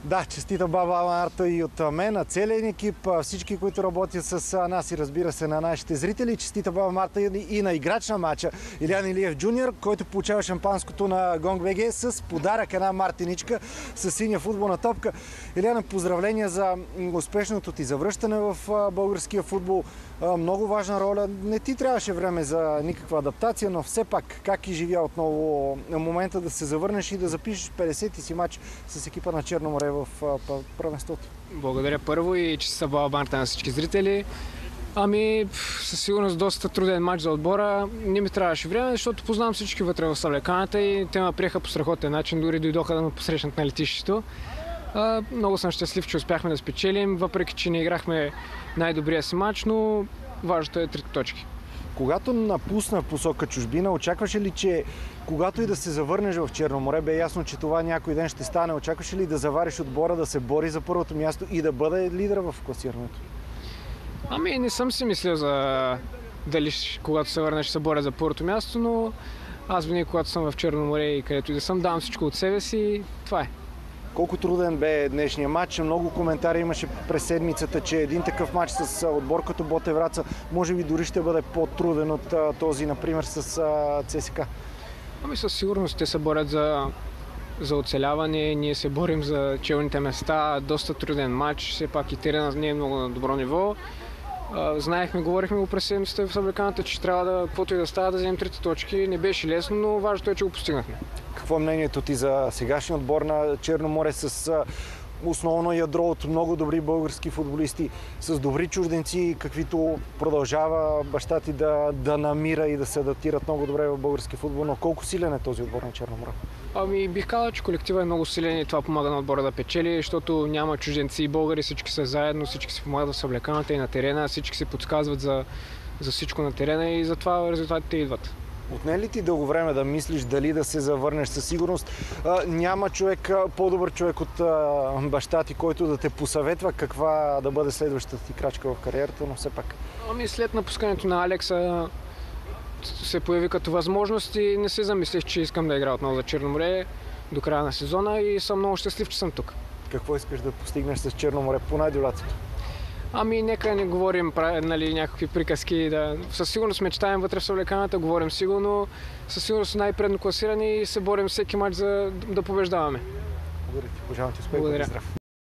Да, честита баба Марта и от мен, на целия екип, всички, които работят с нас и разбира се на нашите зрители. Честита баба Марта и на играч на матча Илиян Илиев Джуниор, който получава шампанското на Гонг БГ с подарък една мартиничка с синя футболна топка. Илиян, поздравления за успешното ти завръщане в българския футбол. Много важна роля. Не ти трябваше време за никаква адаптация, но все пак как изживя отново момента да се завърнеш и да запишеш 50-ти си матч с екипа на Черно море в първенството? Благодаря първо и честита баба Марта на всички зрители. Със сигурност доста труден матч за отбора. Не ми трябваше време, защото познавам всички вътре в съблеканата и те ме приеха по страхотен начин, дори дойдоха да ме посрещнат на летището. Много съм щастлив, че успяхме да спечелим, въпреки че не играхме най-добрия си матч, но важното е 3 точки. Когато напусна посока чужбина, очакваше ли, че когато и да се завърнеш в Черно море, бе ясно, че това някой ден ще стане? Очакваше ли да завариш отбора, да се бори за първото място и да бъде лидер в класирането? Не съм си мислил за дали когато се върнеш се боря за първото място, но аз винаги, когато съм в Черно море и където и да съм, давам всичко от себе си. Това е. Колко труден бе днешния матч? Много коментари имаше през седмицата, че един такъв матч с отбор като Ботев Враца може би дори ще бъде по-труден от този, например, с ЦСКА. Със сигурност те се борят за оцеляване, ние се борим за челните места. Доста труден матч, все пак и теренът не е много на добро ниво. Говорихме го през седмицата в съблеканата, че трябва да, каквото и да става, да вземем 3 точки. Не беше лесно, но важното е, че го постигнахме. Какво е мнението ти за сегашния отбор на Черно море с основно ядро от много добри български футболисти, с добри чужденци, каквито продължава баща ти да намира и да се адаптират много добре в български футбол, но колко силен е този отбор на Черно море? Бих казал, че колективът е много силен и това помага на отбора да печели, защото няма чужденци и българи, всички са заедно, всички се помагат в съблеканата и на терена, всички се подсказват за всичко на терена и затова резултатите идват. Отне ли ти дълго време да мислиш дали да се завърнеш? Със сигурност няма човек, по-добър човек от баща ти, който да те посъветва каква да бъде следващата ти крачка в кариерата, но все пак. След напускането на Алекса се появи като възможност и не се замислих, че искам да играя отново за Черно море до края на сезона и съм много щастлив, че съм тук. Какво искаш да постигнеш с Черно море по най-долятото? Нека не говорим някакви приказки. Със сигурност мечтаем вътре в съблеканата, говорим сигурно. Със сигурност най-предно класирани и се борим всеки матч да побеждаваме. Благодаря ти, пожелавам ти успех. Благодаря. Здрав.